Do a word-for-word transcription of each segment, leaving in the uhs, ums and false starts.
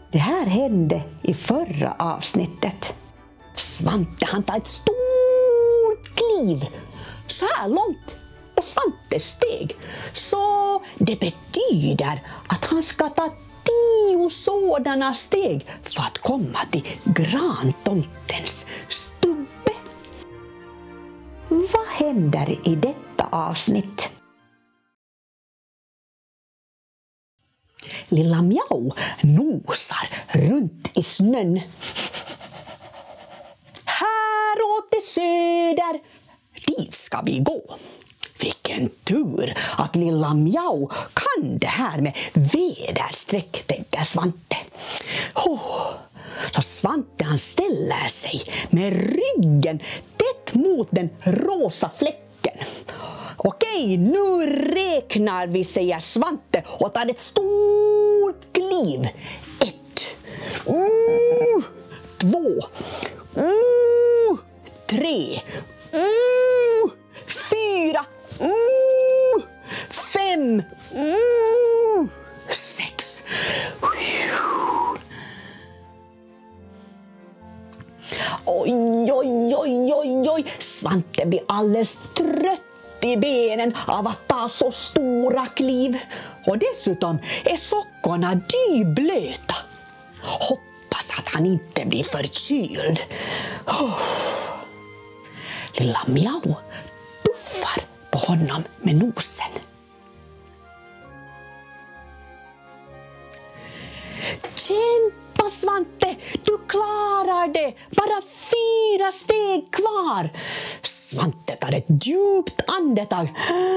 Det här hände i förra avsnittet. Svante han tar ett stort kliv. Så här långt är Svantes steg. Så det betyder att han ska ta tio sådana steg för att komma till grantomtens stubbe. Vad händer i detta avsnitt? Lilla Mjau nosar runt i snön. Häråt till söder, dit ska vi gå. Vilken tur att Lilla Mjau kan det här med väderstreck, tänker Svante. Oh, så Svante han ställer sig med ryggen tätt mot den rosa fläcken. Okej, nu räknar vi, säger Svante och tar ett stort kliv. Ett, uh, två, uh, tre, uh, fyra, uh, fem, uh, sex. Oj, oj, oj, oj, oj. Svante blir alldeles trött i benen av att ta så stora kliv. Och dessutom är sockorna dyblöta. Hoppas att han inte blir förkyld. Oh. Lilla Mjau puffar på honom med nosen. Kämpa, Svante, du klarar det. Bara fyra steg kvar. Svante tar ett djupt andetag.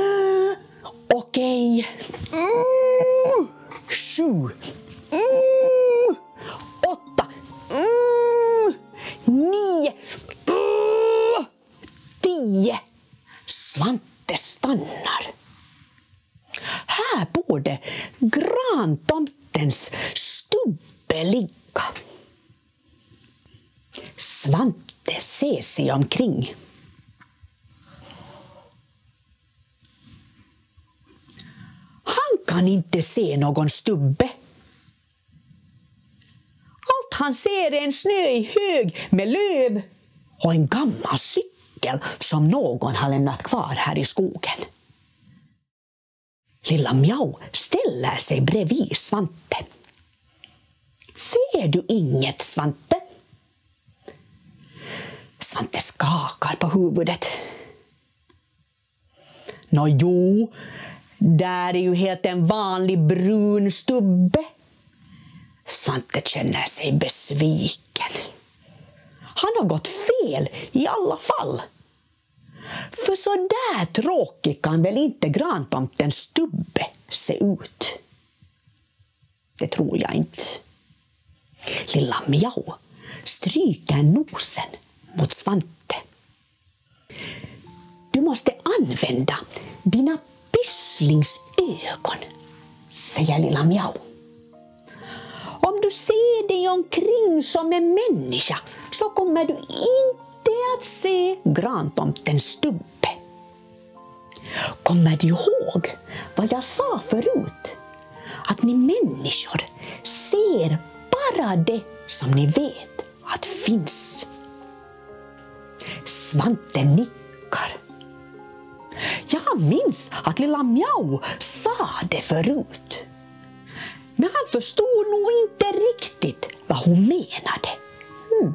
Okej. Mm. Sju. Mm. Åtta. Mm. Nio. Mm. Tio. Svante stannar. Här borde grantomtens stubbe ligga. Svante ser sig omkring. Han kan inte se någon stubbe. Allt han ser är en snöig hög med löv och en gammal cykel som någon har lämnat kvar här i skogen. Lilla Mjau ställer sig bredvid Svante. Ser du inget, Svante? Svante skakar på huvudet. Nå jo, där är ju helt en vanlig brun stubbe. Svante känner sig besviken. Han har gått fel i alla fall. För så där tråkig kan väl inte grantomtens stubbe se ut. Det tror jag inte. Lilla Mjau stryker nosen mot Svante. Du måste använda dina pysslingsögon, säger Lilla Mjau. Om du ser dig omkring som en människa så kommer du inte att se grantomtens stubbe. Kommer du ihåg vad jag sa förut? Att ni människor ser bara det som ni vet att finns. Svante nickar. Jag minns att Lilla Mjau sa det förut. Men han förstod nog inte riktigt vad hon menade. Hmm.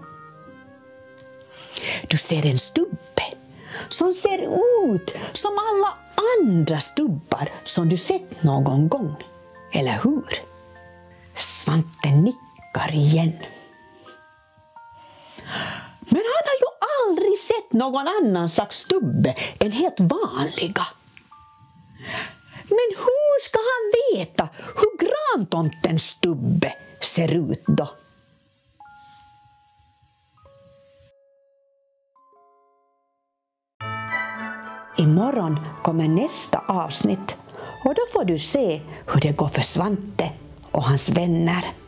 Du ser en stubbe som ser ut som alla andra stubbar som du sett någon gång. Eller hur? Svante nickar igen. Men han har ju aldrig sett någon annan slags stubbe än helt vanliga. Men hur ska han veta hur grantomtens stubbe ser ut då? Imorgon kommer nästa avsnitt och då får du se hur det går för Svante och hans vänner.